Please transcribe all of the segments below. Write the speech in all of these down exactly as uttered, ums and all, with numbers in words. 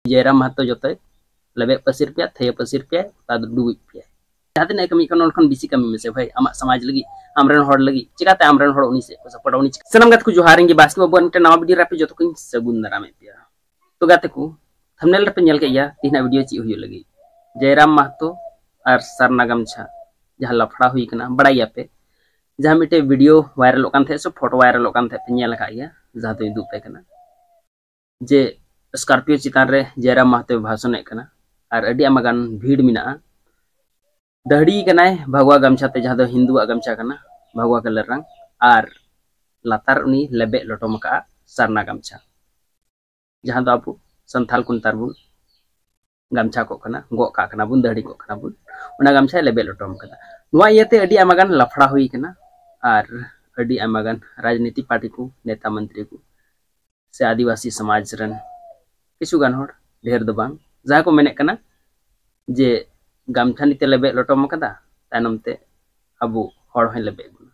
जयराम महतो जोते लेबे पसिर पे थे पसिर पे ताद डुबी पे जहां तने कमी कन खन बिसी कमी में से भाई आमा समाज लगी आमरन हड़ लगी चिकाते आमरन हड़ उनी से को सपोर्ट उनी सनम गात को जोहारेंगे बास्की बाबू मिटे नवा वीडियो रापे जतो को सगुन दारामे पे तो गाते को थंबनेल पे नेल के या तीना वीडियो ची हुई लगी जयराम महतो और सरना गमछा जहां लफड़ा हुई कना बड़ाई पे जहां मिटे वीडियो वायरल ओकान थे सो फोटो वायरल ओकान थे पे नेल का या जहां तो दुप पे कना जे स्कॉर्पियो चितान रे जयराम महतो भाषण कना और अडी आमागान भीड़ मिना दहड़ी कनाय भगवा गमछा ते जहां दो हिंदू गमछा कना भगवा कलर रंग और लातार उनी लेबे लटोम का सरना गमछा जहां दो आपु संथाल कुंतार बुन गमछा को कना गो का कना बुन दहड़ी को कना बुन उना गमछा लेबे लटोम कना नुआ इयते अडी आमागान लफड़ा हुई कना और अडी आमागान राजनीति पार्टी को नेता मंत्री को से आदिवासी समाज रन किछु गान होड़ ढेर दो बांग जहां को मेने कना जे गमछा निते लेबे लटोम कदा तायनम ते अबु हड़ होय लेबे बुना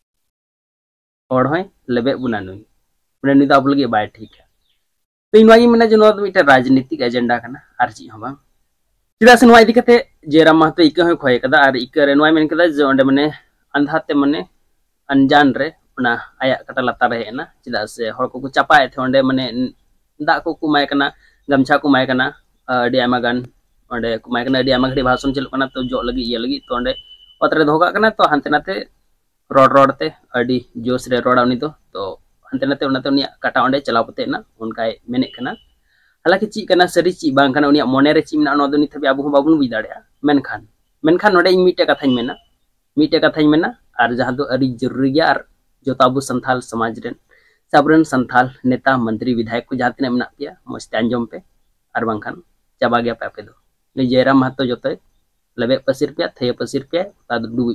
हड़ होय लेबे बुना नुई उने नुई दा अब लगे बाय ठीक है तो इनवाई मेना जो नो मिटे राजनीतिक एजेंडा कना आर ची हो बांग चिदा से नवा इदी कते जयराम महतो इका होय खोय कदा आर इका रे नवा मेन कदा जे ओंडे मने अंधा ते मने अनजान रे उना आया कटा लता रहे ना चिदा से हड़ को चापाए थे ओंडे मने दा को कुमाय कना गमछा कुमाय कना अडी आमागान ओंडे कुमाय कना अडी आमा घड़ी भाषण चलु कना तो जो लगी ये लगी तो ओंडे ओतरे धोगा कना तो हंते नाते रोड रोड ते अडी जोश रे रोडा उनी तो तो हंते नाते उनाते उनी काटा ओंडे चलाव पते ना उनकाय मेने कना हालांकि ची कना सरी ची बांग कना उनी मोने रे ची मिना नो दो निथबे आबु बाबुन बुझ दाड़या मेनखान मेनखान नोडे इन मिटे कथाኝ मेना मिटे कथाኝ मेना और जहां दो अडी जरूरी गया और जो ताबु संथाल समाज रेन सबरन संथाल नेता मंत्री विधायक को जहां तिना मेना पिया मस्त अंजम पे और बांखान चाबा गया पे आपे दो ने जयराम महतो जोते लेबे पसिर पे थे पसिर पे ताद डुबी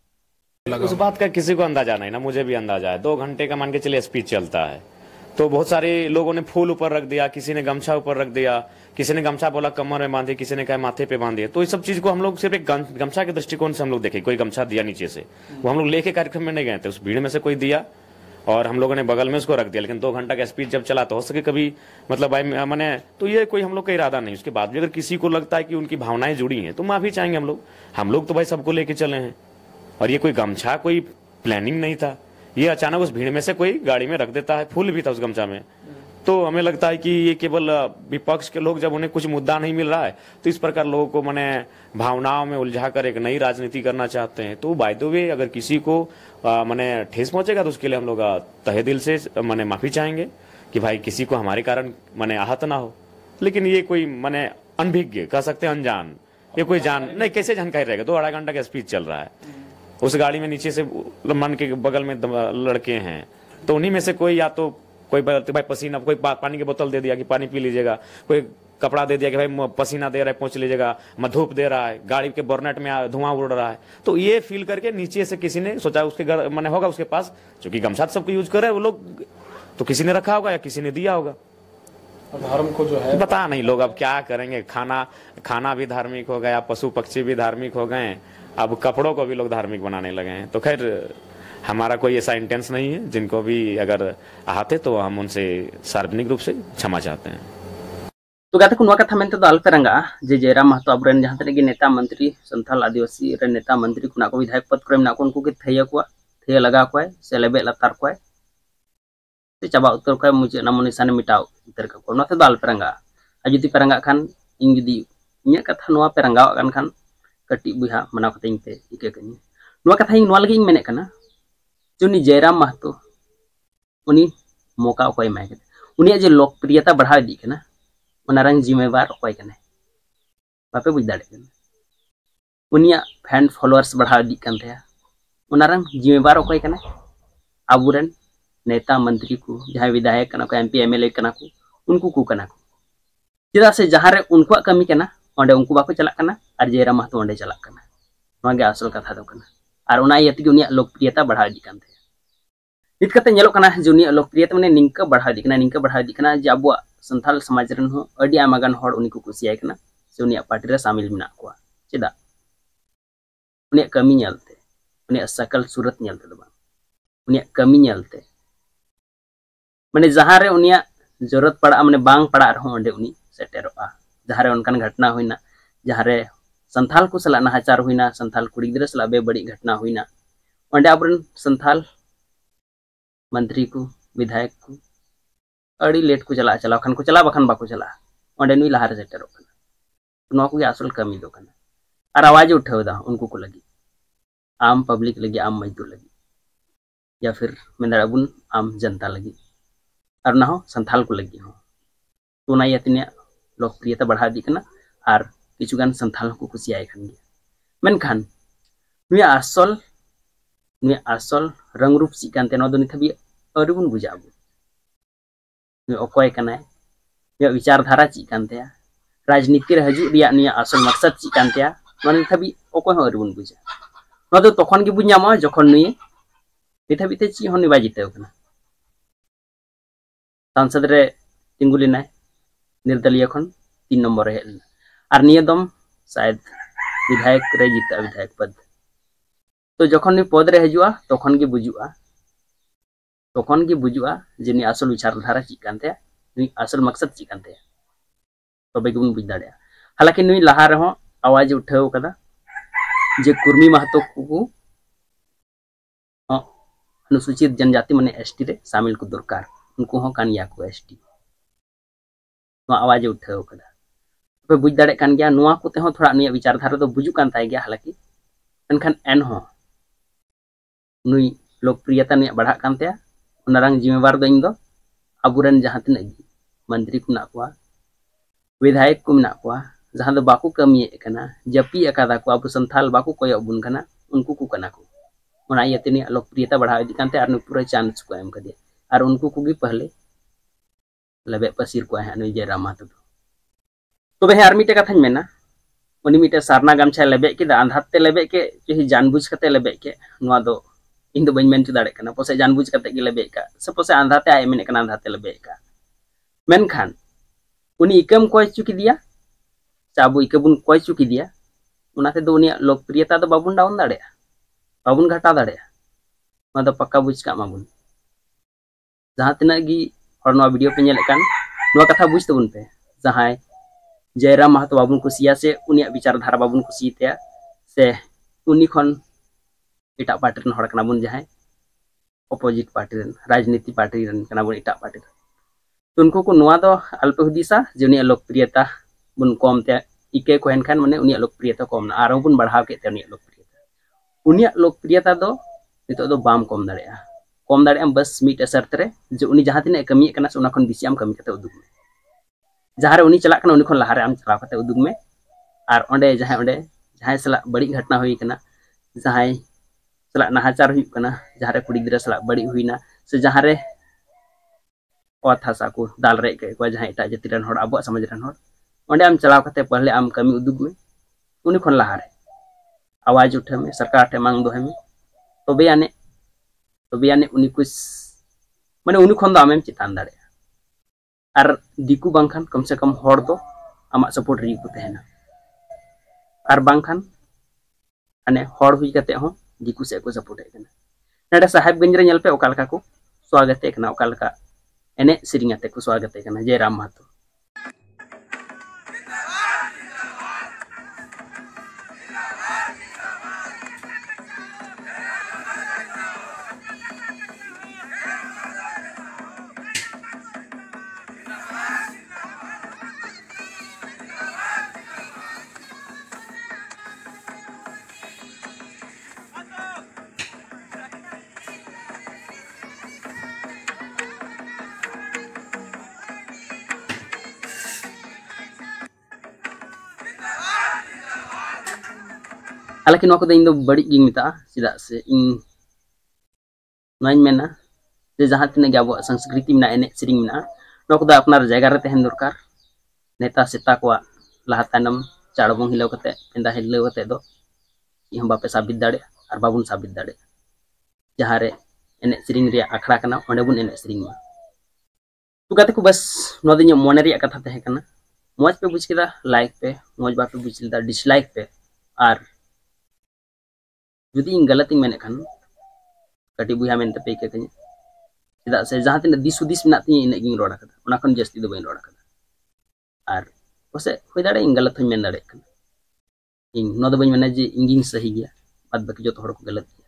पे उस बात का किसी को अंदाजा नहीं ना, मुझे भी अंदाजा है। दो घंटे का मान के चलिए स्पीच चलता है तो बहुत सारे लोगों ने फूल ऊपर रख दिया, किसी ने गमछा ऊपर रख दिया, किसी ने गमछा बोला कमर में बांधे, किसी ने कहा माथे पे बांधे। तो इस सब चीज को हम लोग सिर्फ एक गमछा के दृष्टिकोण से हम लोग देखे, कोई गमछा दिया नीचे से, वो हम लोग लेके कार्यक्रम में नहीं गए थे, उस भीड़ में से कोई दिया और हम लोगों ने बगल में उसको रख दिया। लेकिन दो घंटा का स्पीच जब चला तो हो सके कभी मतलब भाई मैंने तो ये कोई हम लोग का इरादा नहीं। उसके बाद भी अगर किसी को लगता है कि उनकी भावनाएं जुड़ी हैं तो माफी चाहेंगे हम लोग। हम लोग तो भाई सबको लेके चले हैं और ये कोई गमछा कोई प्लानिंग नहीं था, ये अचानक उस भीड़ में से कोई गाड़ी में रख देता है, फूल भी था उस गमछा में। तो हमें लगता है कि ये केवल विपक्ष के लोग जब उन्हें कुछ मुद्दा नहीं मिल रहा है तो इस प्रकार लोगों को मैंने भावनाओं में उलझा कर एक नई राजनीति करना चाहते हैं। तो बाय द वे अगर किसी को मैंने ठेस पहुंचेगा तो उसके लिए हम लोग तहे दिल से मैंने माफी चाहेंगे कि भाई किसी को हमारे कारण मैंने आहत ना हो। लेकिन ये कोई मैंने अनभिज्ञ कह सकते हैं, अनजान, ये कोई जान नहीं, कैसे जानकारी रहेगा। दो अढ़ाई घंटा का स्पीच चल रहा है, उस गाड़ी में नीचे से मन के बगल में लड़के हैं तो उन्हीं में से कोई या तो कोई भाई पसीना, कोई पानी की बोतल दे दिया कि पानी पी लीजिएगा, कोई कपड़ा दे दिया कि भाई पसीना दे रहा है पहुंच लीजिएगा, धूप दे रहा है, गाड़ी के बोर्नेट में धुआं उड़ रहा है। तो ये फील करके नीचे से किसी ने सोचा उसके घर मैंने होगा उसके पास, क्योंकि गमछा सबको यूज कर रहे हैं वो लोग, तो किसी ने रखा होगा या किसी ने दिया होगा। धर्म को जो है पता नहीं लोग अब क्या करेंगे। खाना खाना भी धार्मिक हो गया, पशु पक्षी भी धार्मिक हो गए, अब कपड़ों को भी लोग धार्मिक बनाने लगे हैं। तो खैर हमारा कोई ऐसा इंटेंस नहीं है। जिनको भी अगर आहते तो हम उनसे सार्वजनिक रूप से क्षमा चाहते हैं। तो गाते को कथा मेनते दो अल्पेरंगा जे जयराम महतो अबरेन जहां तने नेता मंत्री संथाल आदिवासी रे नेता मंत्री कुना को विधायक पद करे ना को उनको के थैया को थैया लगा को से लेबे लतार को से चाबा उत्तर को मुझे नाम निशान मिटाओ उतर को नते दो अल्पेरंगा अजुति पेरंगा खान इन जदी इया कथा नोआ पेरंगा कान खान कटी बुहा मना कते पे इके कनी नोआ कथा इन नोआ लगी इन मेने कना जोनी जयराम महतो उनी मौका अकोय माय के उनी जे लोकप्रियता बढ़ा दी कना उनारंग जिम्मेवार अकोय कने बापे बुझ दाड़े कना उनिया फैन फॉलोअर्स बढ़ा दी कन थे उनारंग जिम्मेवार अकोय कने आबुरन नेता मंत्री को जहां विधायक कना को एमपी एमएलए कना को उनको को कना को चिदा से जहां रे उनको कमी कना ओंडे उनको बाको चला कना और जयराम महतो ओंडे चला कना नोआ गे असल कथा दो कना और उना यति उनिया लोकप्रियता बढ़ा दी कन थे नित कते नेलो कना जुनिया लोकप्रियता माने निंका बढ़ा दी कना निंका बढ़ा दी कना जे अबुआ संथाल समाज रन हो अडी आमागान हड़ उनी को कुसियाय कना से उनिया पार्टी रे शामिल मिना को चेदा उनिया कमी नेलते उनिया सकल सूरत नेलते दो उनिया कमी नेलते माने जहां रे उनिया जरूरत पड़ा माने बांग पड़ा रहो ओंडे उनी सेटेरोआ जहाँ रे उनकान घटना हुईना जहाँ रे संथाल को सला नाहाचार हुईना संथाल कुड़ी गिद्रा सला बे बड़ी घटना हुईना ओंडे आबरन संथाल मंत्री को विधायक को अड़ी लेट को चला चला खान को चला बखान बाको चला ओंडे नुई लहारे सेटेरो कना को असल कमी दो कना और आवाज उठावदा उनको को लगी आम पब्लिक लगी आम मजदूर लगी या फिर मेदाबुन आम जनता लगी और ना हो संथाल को लगी हो तो ना तीन लोकप्रियता बढ़ा दी कना और किचुगान संथाल को कुसियाए खान गया मेनखान नुई आसल नुई आसल रंग रूप ची कानते नो दो निथबी अरि बुन बुझाबो नुई अकय कनाय नुई विचारधारा ची कानते राजनीति रे हजू रिया नुई आसल मकसद ची कानते नो निथबी अकय हो अरि बुन बुझा नो दो तखन गे बुझ नामा जखन नुई निथबी ते ची होनि बाजिते कना सांसद रे तिंगुलिनाय निर्दलीय खन तीन नंबर है और नियदम शायद विधायक रे जीता विधायक पद तो जखन नी पद रे हजुआ तखन गे बुजुआ तखन गे बुजुआ जे नी असल विचारधारा ची कानते नी असल मकसद ची कानते तबे गेबुन बुझ दाड़े हालांकि नुई लहा रे हो आवाज उठाव कदा जे कुर्मी महतो को अनुसूचित जनजाति माने एसटी रे शामिल को दरकार उनको हो कानिया को एसटी आवाज उठाव कदा पे बुझ दाड़े कान गया नुआ को तेहो थोड़ा नुई विचारधारा तो बुझु कान ताय गया हालांकि एनखान एन हो नुई लोकप्रियता नुई बढ़ा कानते उनारंग जिम्मेवार दो इन दो अबुरन जहां तिना मंत्री को ना को विधायक को ना को जहां दो बाकू कमी कना जपी अकादा को अब संथाल बाकू कोय बुन कना उनको को कना को ओना यतिनी लोकप्रियता बढ़ा इदी कानते और पूरा चांस को एम कदे और उनको को भी पहले लबे पसीर को है नुई जयराम महतो तो बे आर मिटे कथा मेना उनी मिटे सारना गामछा लेबे के आंधाते लेबे के जे जानबुझ कते लेबे के नुआ दो इन दो बइन मेन चु दाड़े कना पोसे जानबुझ कते के लेबे का से पोसे आंधाते आय मेने कना आंधाते लेबे का मेनखान उनी इकम कोय चुकी दिया चाबु इकबुन कोय चुकी दिया उनाते दो उनी लोकप्रियता दो बाबुन डाउन दाड़े बाबुन घटा दाड़े मा दो पक्का बुझ का माबुन जहां तना गी और नो वीडियो पे नेले कान नो कथा बुझ तबुन पे जहां जयराम महतो बाबुन कुसिया से उनी विचारधारा बाबुन कुसीते से उनी खन इटा पार्टी रन हड़ कना बुन जहां अपोजिट पार्टी रन राजनीति पार्टी रन कना बुन इटा पार्टी तो उनको को नुआ दो अल्प हुदिसा जे उनी लोकप्रियता बुन कम ते इके को हेन खान माने उनी लोकप्रियता कम ना आरो बुन बढ़ाव के ते उनी लोकप्रियता उनी लोकप्रियता दो नितो दो बाम कम दाड़ेया कम दाड़े बस मिट असरत रे जे उनी जहां तिने कमी कना से उना खन बिसी आम कमी कते उदुग में जहाँ रे उनी चला कना उनी खन लहारे आम चलाव कते उदुग में और ओंडे जहां ओंडे जहां सला बड़ी घटना हुई कना जहां सला नाहाचार हुई कना जहां रे कुड़ी गिद्रा सला बड़ी हुईना से जहां रे ओत हासा को दाल रे के को जहां एटा जाति रन हड़ अबो समाज रन हड़ ओंडे आम चलाव कते पहले आम कमी उदुग में उनी खन लहारे आवाज उठे में सरकार टे मांग दो में तबे आने तबे आने उनी कुछ माने उनी खन दो आमेम चितान दाड़े और दिकू बांखान कम से कम हड़ दो आमा सपोर्ट री को तहना और बांखान अने हड़ हुई कते हो दिकू से को सपोर्ट है नडे साहेबगंज रे नेलपे ओकालका को स्वागत है कना ओकालका एने सिरिंगाते को स्वागत है कना जयराम महतो हालांकि नो को इन दो बड़ी गिंग मिता सिदा से इन नाइन मेना जे जहां तिने गे अब संस्कृति में एने सिरिंग में नो को अपनार जगह रे तहन दरकार नेता सेता को लहा तानम चाड़बों हिलाव कते पेंदा हिलाव कते दो हम बापे साबित दाड़े और बाबुन साबित दाड़े जहां रे एने सिरिंग रे आखड़ा कना ओंडे बुन एने सिरिंग मा तो गाते को बस नो दिन मोने रे कथा तहे कना मौज पे बुझ केदा लाइक पे मौज बापे बुझ लेदा डिसलाइक पे और जुदी इन गलत मेने खान कटी बुहा मेनते पे के कኝ चेदा से जहां तिना दिस हुदिस मेना तिनी इन गिंग रोड़ा कदा ओना खन जस्ती दो बइन रोड़ा कदा और उसे हुई दाड़े इन गलत मेन दाड़े इन नो दो बन जे इंगिंग सही गया बाद बाकी जो थोड़ा को गलत गया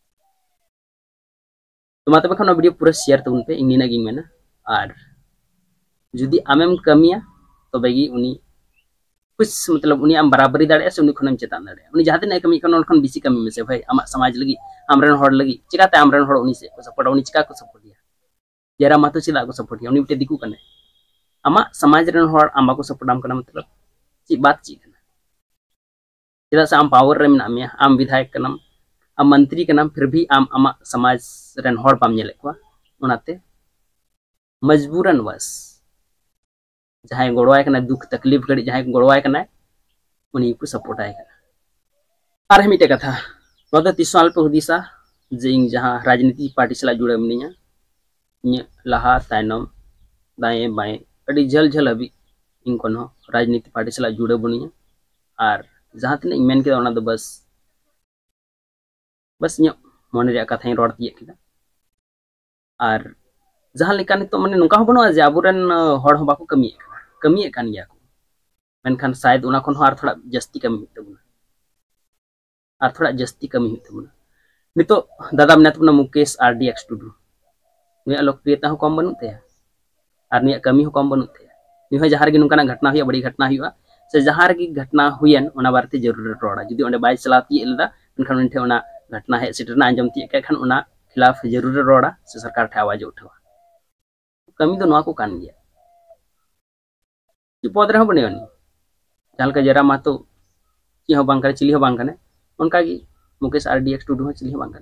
तो माते बखन वीडियो पूरा शेयर तबन पे इंगिना गिंग मेना और जुदी आमेम कमिया तो बेगी उनी कुछ मतलब उनी आम बराबरी दाड़े से उनी खनम चेतान दाड़े उनी जहां तक कमी कन उनखन बिसी कमी में से भाई आमा समाज लगी आमरन हड़ लगी चिकाते आमरन हड़ उनी से को सपोर्ट उनी चिका को सपोर्ट दिया जरा मातो चिदा को सपोर्ट दिया उनी बिटे दिकू कने आमा समाज रन हड़ आमा को सपोर्ट आम कना मतलब ची बात ची कना चिदा से आम पावर रे मिना मिया आम विधायक कनम आम मंत्री कनम फिर भी आम आमा समाज रन हड़ पाम नेले को उनाते मजबूरन वस जहां गोड़वाय कना दुख तकलीफ घड़ी जहां गोड़वाय कना उनी को सपोर्ट आए कना आर मिटे कथा वदा तिसाल पे हुदिसा जे इन जहां राजनीति पार्टी सला जुड़े मिनिया इन लहा तायनम दाएं बाएं अड़ी झल झल अभी इन कोनो राजनीति पार्टी सला जुड़े बनिया और जहां तने मेन के ओना दो बस बस इन मन रे कथा रोड दिए किदा और जहां लेका नितो माने नुका हो बनो जे आबुरन हड़ हो बाको कमी कमी कान गया को मेनखान शायद उना खन और थोड़ा जस्ती कमी तबुना और थोड़ा जस्ती कमी तबुना नितो दादा मने तबुना मुकेश आरडी एक्स टुडू नुया लोकप्रियता हो कम बनुते और नुया कमी हो कम बनुते नुया जहार गे नुकाना घटना हुआ बड़ी घटना हुआ से जहार गे घटना हुयन ओना बारते जरूर रोड़ा जुदी ओंडे बाय चलाती एलदा मेनखान उनठे ओना घटना हे सेटरना अंजमती के खान ओना खिलाफ जरूर रोड़ा से सरकार ठे आवाज उठावा कमी तो नुआ को कान गया पद रहे बने जहाँ जरा मातो ची हो बांग चिली हो बांग उनका मुकेश आरडी एक्स टुडू चिली हो बांग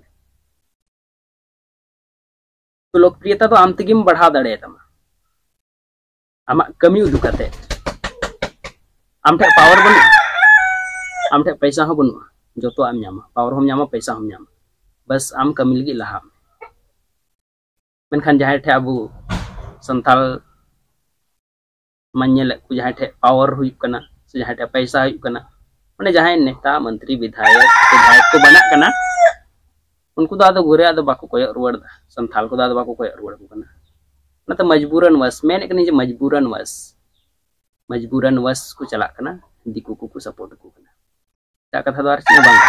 तो लोकप्रियता तो आम तेगिम बढ़ा दाड़े तमा आमा कमी उदुकाते आम ठे पावर बनु आम ठे पैसा हो बनु जो तो आम नामा पावर हम नामा पैसा हम नामा बस आम कमी लगी लहा मेनखान जहाँ ठे अबू संथाल मनल को जहाँ ठे पावर हुई कना से जहाँ ठे पैसा हुई कना माने जहाँ नेता मंत्री विधायक विधायक को बना कना उनको तो आदो घुरे आदो बाको कोय रुवाड़ दा संथाल को आदो बाको कोय रुवाड़ कना ना तो मजबूरन वस मेन कनी जे मजबूरन वस मजबूरन वस को चला कना दिकू को सपोर्ट को कना ता कथा द्वार से बांग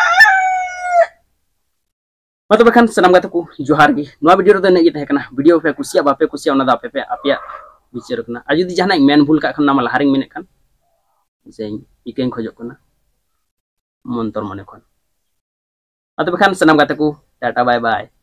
मतलब बखान सनम गाते को जोहार गी नवा वीडियो रे ने तहे कना वीडियो पे कुसिया बापे कुसिया ओना दा पे आपिया विचार कना आ जुदी जहाना मेन भूल का खन नाम लहारिंग मेने खान जे इकें खोजो कना मंतर मने खन मतलब बखान सनम गाते को टाटा बाय बाय।